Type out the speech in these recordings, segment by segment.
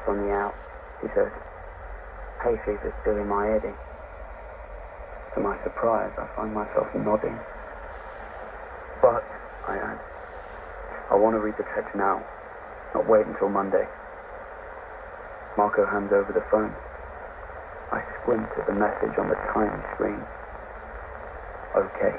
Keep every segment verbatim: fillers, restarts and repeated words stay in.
on the out, he says. Hay fever's still in my head. To my surprise, I find myself nodding. But, I add, I want to read the text now, not wait until Monday. Marco hands over the phone. I squint at the message on the tiny screen. Okay.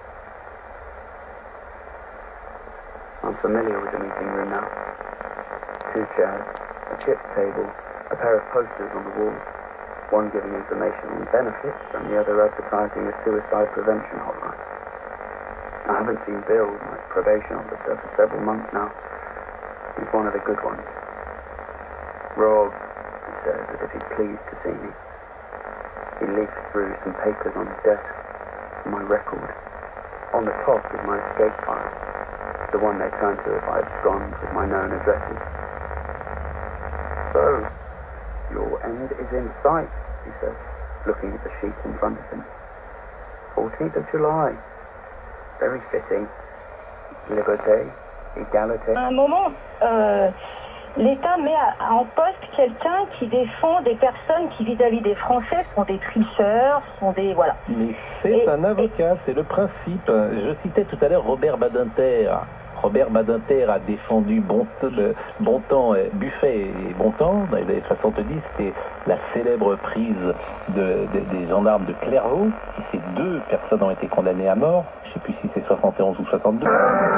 I'm familiar with the meeting room now. Two chairs, a chip table, a pair of posters on the wall, one giving information on benefits and the other advertising a suicide prevention hotline. I haven't seen Bill, my probation officer, for several months now. He's one of the good ones. Rob, he says, as if he's pleased to see me. He leafs through some papers on his desk, my record. On the top is my escape file, the one they turn to if I abscond with my known addresses. So, your end is in sight, he says, looking at the sheet in front of him. fourteenth of July. Very fitting. Liberté, égalité. À un moment, euh, l'État met à, en poste quelqu'un qui défend des personnes qui, vis-à-vis des Français, sont des tricheurs, sont des... voilà. Mais c'est un avocat, et... c'est le principe. Je citais tout à l'heure Robert Badinter. Robert Badinter a défendu Bontemps, Bontemps, Buffet et Bontemps dans les années soixante-dix. C'est la célèbre prise de, de, des gendarmes de Clairvaux. Ces deux personnes ont été condamnées à mort. Je ne sais plus si c'est soixante et onze ou soixante-deux.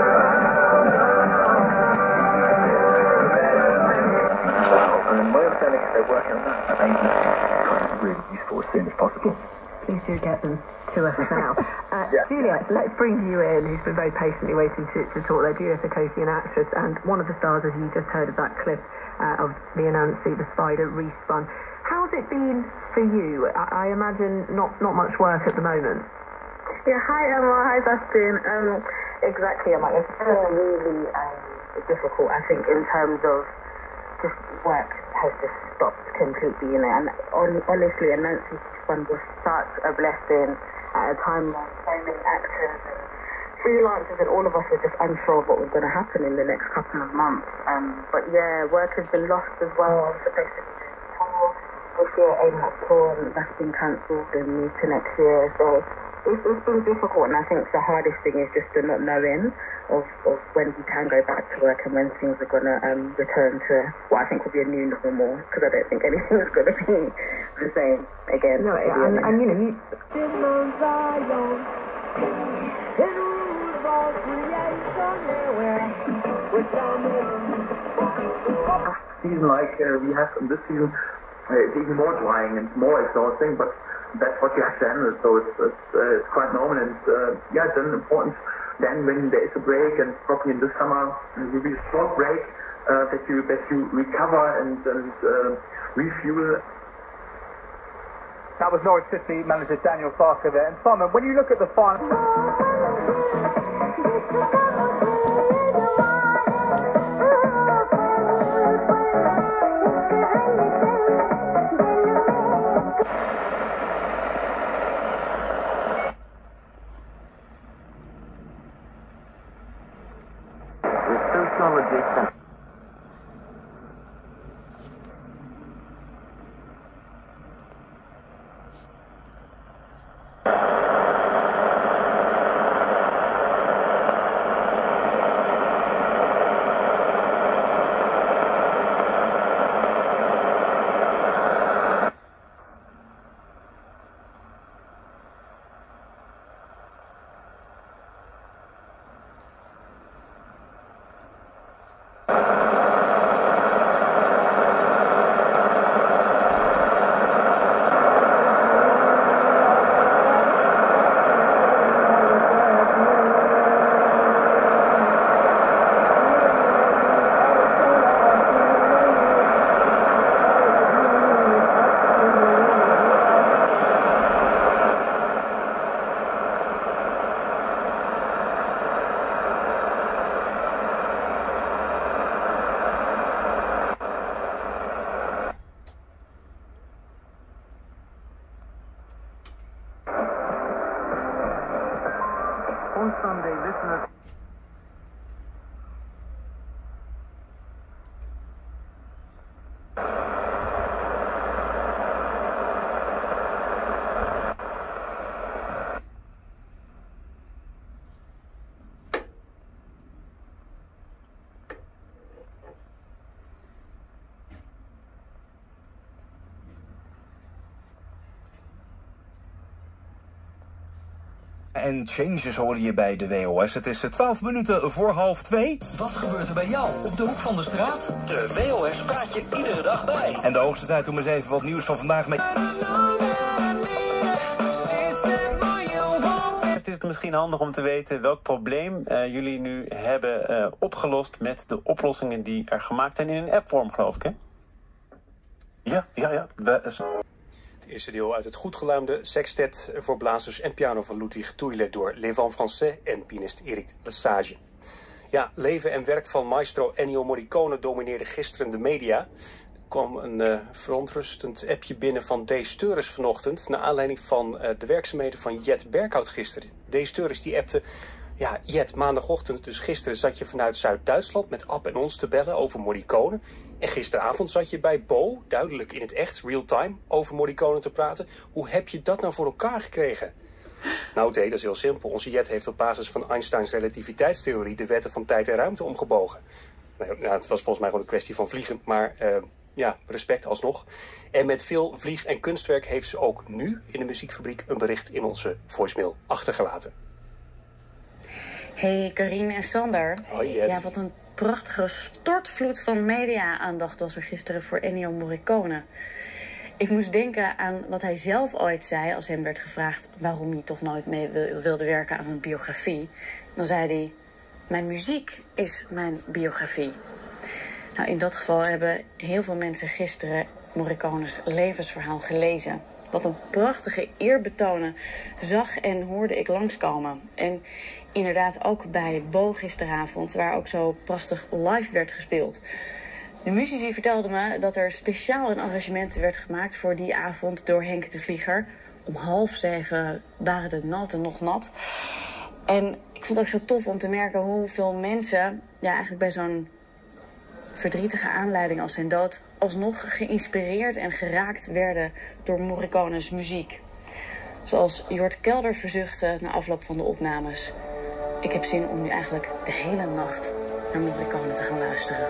Please do get them to us now. Uh, yeah. Juliet, let's bring you in, who's been very patiently waiting to, to talk there. Juliet Ecosi, an actress, and one of the stars, as you just heard of that clip uh, of me and Nancy, the spider respun. How's it been for you? I, I imagine not, not much work at the moment. Yeah, hi Emma, hi Dustin. Um, exactly, Emma. It's been really um, difficult, I think, in terms of just work has just stopped completely, you know, and on, honestly, and Nancy's fund was such a blessing at a time when so many actors and freelancers and all of us were just unsure of what was going to happen in the next couple of months. Um, but yeah, work has been lost as well. I was supposed to be doing a tour this year, aiming at tour, and that's been cancelled and moved to next year. So it's, it's been difficult, and I think the hardest thing is just the not knowing of, of when we can go back to work and when things are going to um, return to what I think will be a new normal, because I don't think anything is going to be the same again. No, and, and you know, you... Season like uh, we have in this season, uh, it's even more drying and more exhausting, but that's what you have to handle, so it's it's, uh, it's quite normal, and uh, yeah, it's then important then when there is a break, and probably in the summer there will be a short break, uh, that you that you recover and, and uh, refuel. That was Norwich City manager Daniel Farker there. And Simon, when you look at the final... Sociology. En Changes hoorde je bij de W O S. Het is twaalf minuten voor half twee. Wat gebeurt er bij jou op de hoek van de straat? De W O S praat je iedere dag bij. En de hoogste tijd om eens even wat nieuws van vandaag mee. Het is misschien handig om te weten welk probleem uh, jullie nu hebben uh, opgelost met de oplossingen die er gemaakt zijn in een appvorm, geloof ik, hè? Ja, ja, ja. We, Het eerste deel uit het goed geluimde sextet voor blazers en piano van Ludwig Touillet door Les Vents Français en pianist Eric Lesage. Ja, leven en werk van maestro Ennio Morricone domineerde gisteren de media. Er kwam een uh, verontrustend appje binnen van D. Steurens vanochtend, naar aanleiding van uh, de werkzaamheden van Jet Berkhout gisteren. D. Steurens die appte: ja, Jet, maandagochtend, dus gisteren zat je vanuit Zuid-Duitsland met Ab en ons te bellen over Morricone. En gisteravond zat je bij Bo, duidelijk in het echt, real-time, over Morricone te praten. Hoe heb je dat nou voor elkaar gekregen? Nou, D, dat is heel simpel. Onze Jet heeft op basis van Einsteins relativiteitstheorie de wetten van tijd en ruimte omgebogen. Nou, nou, het was volgens mij gewoon een kwestie van vliegen, maar uh, ja, respect alsnog. En met veel vlieg- en kunstwerk heeft ze ook nu in de muziekfabriek een bericht in onze voicemail achtergelaten. Hey, Karine en Sander. Hoi, Jet. Ja, wat een prachtige stortvloed van media-aandacht was er gisteren voor Ennio Morricone. Ik moest denken aan wat hij zelf ooit zei als hem werd gevraagd waarom hij toch nooit mee wilde werken aan een biografie. Dan zei hij: mijn muziek is mijn biografie. Nou, in dat geval hebben heel veel mensen gisteren Morricone's levensverhaal gelezen. Wat een prachtige eerbetonen zag en hoorde ik langskomen. En inderdaad ook bij Bo gisteravond, waar ook zo prachtig live werd gespeeld. De muzici vertelden me dat er speciaal een arrangement werd gemaakt voor die avond door Henk de Vlieger. Om half zeven waren de noten nog nat. En ik vond het ook zo tof om te merken hoeveel mensen, ja, eigenlijk bij zo'n verdrietige aanleiding als zijn dood, alsnog geïnspireerd en geraakt werden door Morricone's muziek. Zoals Jort Kelder verzuchtte na afloop van de opnames: ik heb zin om nu eigenlijk de hele nacht naar Morricone te gaan luisteren.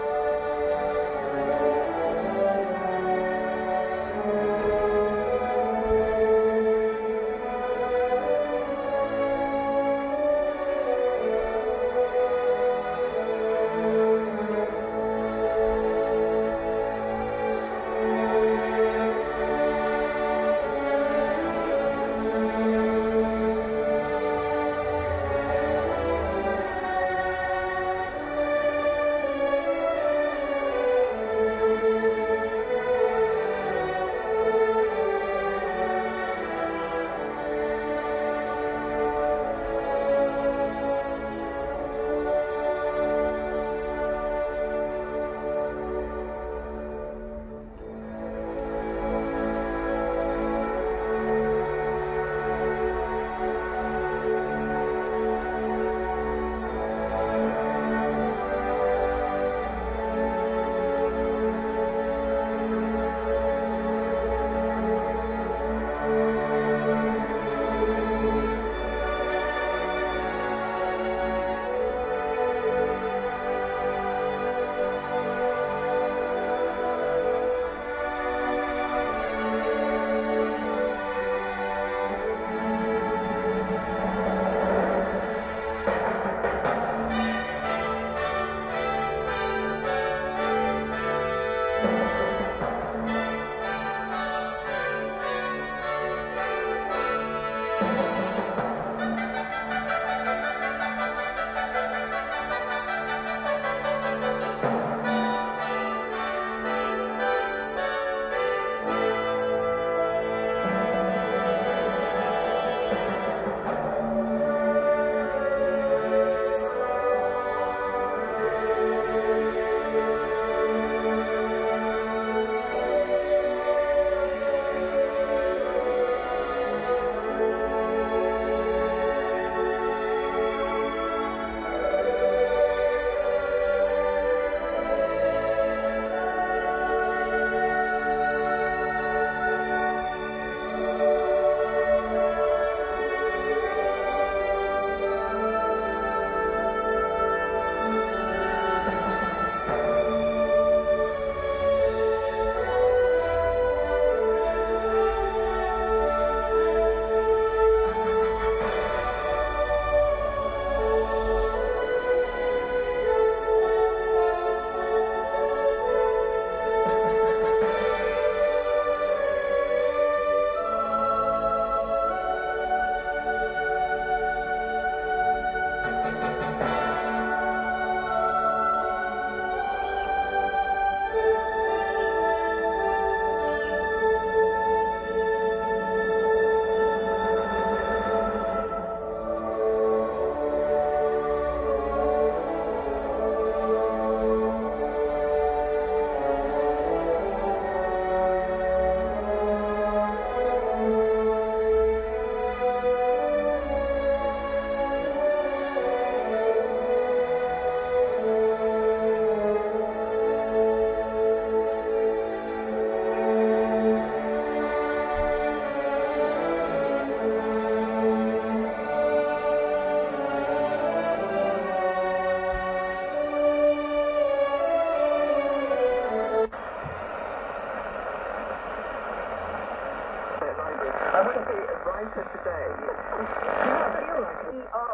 America today. I feel like we are...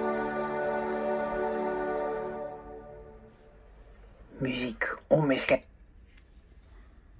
Muziek onmiskenbaar.